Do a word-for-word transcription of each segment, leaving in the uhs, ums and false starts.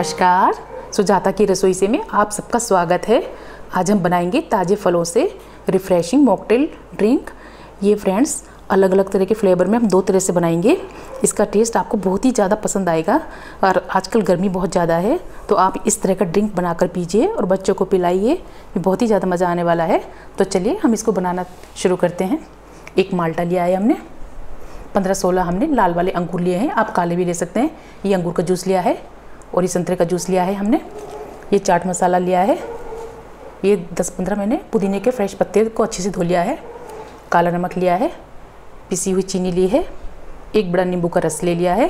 नमस्कार, सुजाता की रसोई से में आप सबका स्वागत है। आज हम बनाएंगे ताज़े फलों से रिफ़्रेशिंग मॉकटेल ड्रिंक। ये फ्रेंड्स अलग अलग तरह के फ्लेवर में हम दो तरह से बनाएंगे। इसका टेस्ट आपको बहुत ही ज़्यादा पसंद आएगा और आजकल गर्मी बहुत ज़्यादा है तो आप इस तरह का ड्रिंक बनाकर पीजिए और बच्चों को पिलाइए। ये बहुत ही ज़्यादा मज़ा आने वाला है। तो चलिए हम इसको बनाना शुरू करते हैं। एक माल्टा लिया है हमने, पंद्रह सोलह हमने लाल वाले अंगूर लिए हैं, आप काले भी ले सकते हैं। ये अंगूर का जूस लिया है और ये संतरे का जूस लिया है हमने। ये चाट मसाला लिया है। ये दस पंद्रह मैंने पुदीने के फ्रेश पत्ते को अच्छे से धो लिया है। काला नमक लिया है, पिसी हुई चीनी ली है, एक बड़ा नींबू का रस ले लिया है,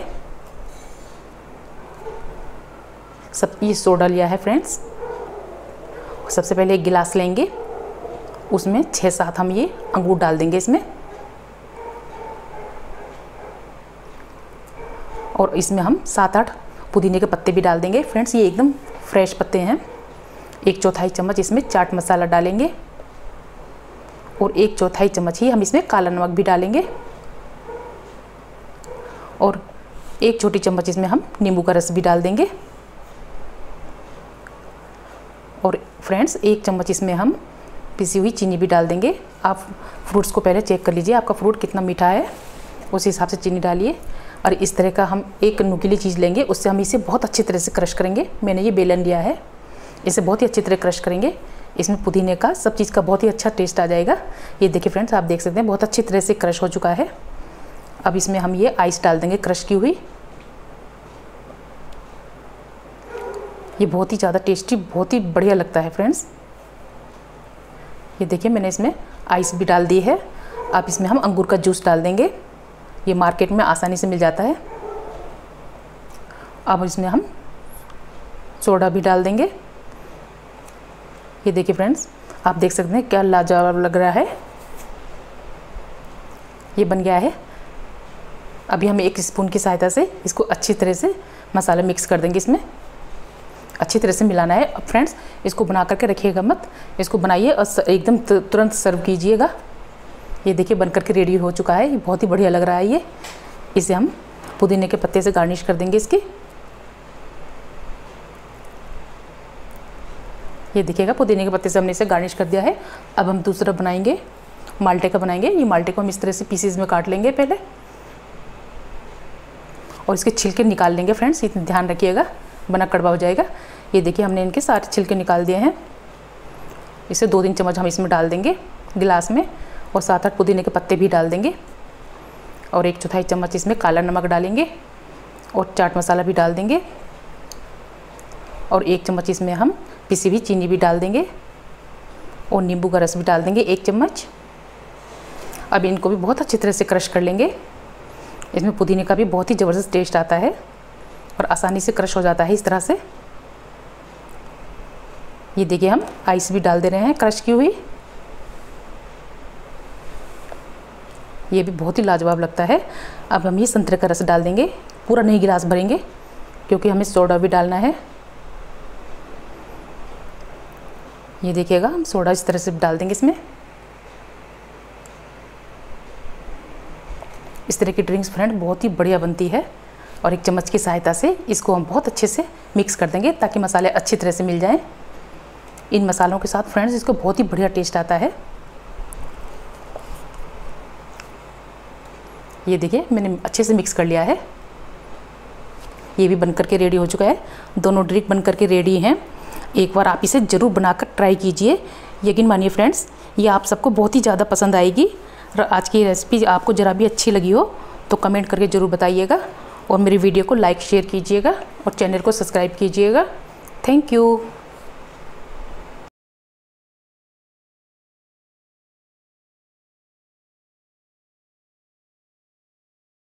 सब ये सोडा लिया है फ्रेंड्स। सबसे पहले एक गिलास लेंगे, उसमें छः सात हम ये अंगूर डाल देंगे इसमें और इसमें हम सात आठ पुदीने के पत्ते भी डाल देंगे फ्रेंड्स। ये एकदम फ्रेश पत्ते हैं। एक चौथाई चम्मच इसमें चाट मसाला डालेंगे और एक चौथाई चम्मच ही हम इसमें काला नमक भी डालेंगे और एक छोटी चम्मच इसमें हम नींबू का रस भी डाल देंगे और फ्रेंड्स एक चम्मच इसमें हम पिसी हुई चीनी भी डाल देंगे। आप फ्रूट्स को पहले चेक कर लीजिए आपका फ्रूट कितना मीठा है, उस हिसाब से चीनी डालिए। और इस तरह का हम एक नुकीली चीज़ लेंगे, उससे हम इसे बहुत अच्छी तरह से क्रश करेंगे। मैंने ये बेलन लिया है, इसे बहुत ही अच्छी तरह क्रश करेंगे। इसमें पुदीने का सब चीज़ का बहुत ही अच्छा टेस्ट आ जाएगा। ये देखिए फ्रेंड्स, आप देख सकते हैं बहुत अच्छी तरह से क्रश हो चुका है। अब इसमें हम ये आइस डाल देंगे क्रश की हुई। ये बहुत ही ज़्यादा टेस्टी, बहुत ही बढ़िया लगता है फ्रेंड्स। ये देखिए मैंने इसमें आइस भी डाल दी है। अब इसमें हम अंगूर का जूस डाल देंगे, ये मार्केट में आसानी से मिल जाता है। अब इसमें हम सोडा भी डाल देंगे। ये देखिए फ्रेंड्स, आप देख सकते हैं क्या लाजवाब लग रहा है। ये बन गया है। अभी हम एक स्पून की सहायता से इसको अच्छी तरह से मसाला मिक्स कर देंगे। इसमें अच्छी तरह से मिलाना है। अब फ्रेंड्स इसको बना करके रखिएगा मत, इसको बनाइए और एकदम तुरंत सर्व कीजिएगा। ये देखिए बन करके रेडी हो चुका है। ये बहुत ही बढ़िया लग रहा है। ये इसे हम पुदीने के पत्ते से गार्निश कर देंगे इसकी। ये देखिएगा पुदीने के पत्ते से हमने इसे गार्निश कर दिया है। अब हम दूसरा बनाएंगे, माल्टे का बनाएंगे। ये माल्टे को हम इस तरह से पीसेज में काट लेंगे पहले और इसके छिलके निकाल लेंगे फ्रेंड्स। इतना ध्यान रखिएगा बना कड़वा हो जाएगा। ये देखिए हमने इनके सारे छिलके निकाल दिए हैं। इसे दो तीन चम्मच हम इसमें डाल देंगे गिलास में और सात आठ पुदीने के पत्ते भी डाल देंगे और एक चौथाई चम्मच इसमें काला नमक डालेंगे और चाट मसाला भी डाल देंगे और एक चम्मच इसमें हम पिसी हुई चीनी भी डाल देंगे और नींबू का रस भी डाल देंगे एक चम्मच। अब इनको भी बहुत अच्छी तरह से क्रश कर लेंगे। इसमें पुदीने का भी बहुत ही ज़बरदस्त टेस्ट आता है और आसानी से क्रश हो जाता है इस तरह से। ये देखिए हम आइस भी डाल दे रहे हैं क्रश की हुई। ये भी बहुत ही लाजवाब लगता है। अब हम ये संतरे का रस डाल देंगे, पूरा नहीं गिलास भरेंगे क्योंकि हमें सोडा भी डालना है। ये देखिएगा हम सोडा इस तरह से डाल देंगे इसमें। इस तरह की ड्रिंक्स फ्रेंड बहुत ही बढ़िया बनती है और एक चम्मच की सहायता से इसको हम बहुत अच्छे से मिक्स कर देंगे ताकि मसाले अच्छी तरह से मिल जाएं। इन मसालों के साथ फ्रेंड्स इसको बहुत ही बढ़िया टेस्ट आता है। ये देखिए मैंने अच्छे से मिक्स कर लिया है। ये भी बन करके रेडी हो चुका है। दोनों ड्रिंक बन करके रेडी हैं। एक बार आप इसे ज़रूर बनाकर ट्राई कीजिए। यकीन मानिए फ्रेंड्स ये आप सबको बहुत ही ज़्यादा पसंद आएगी। और आज की रेसिपी आपको ज़रा भी अच्छी लगी हो तो कमेंट करके ज़रूर बताइएगा और मेरी वीडियो को लाइक शेयर कीजिएगा और चैनल को सब्सक्राइब कीजिएगा। Thank you.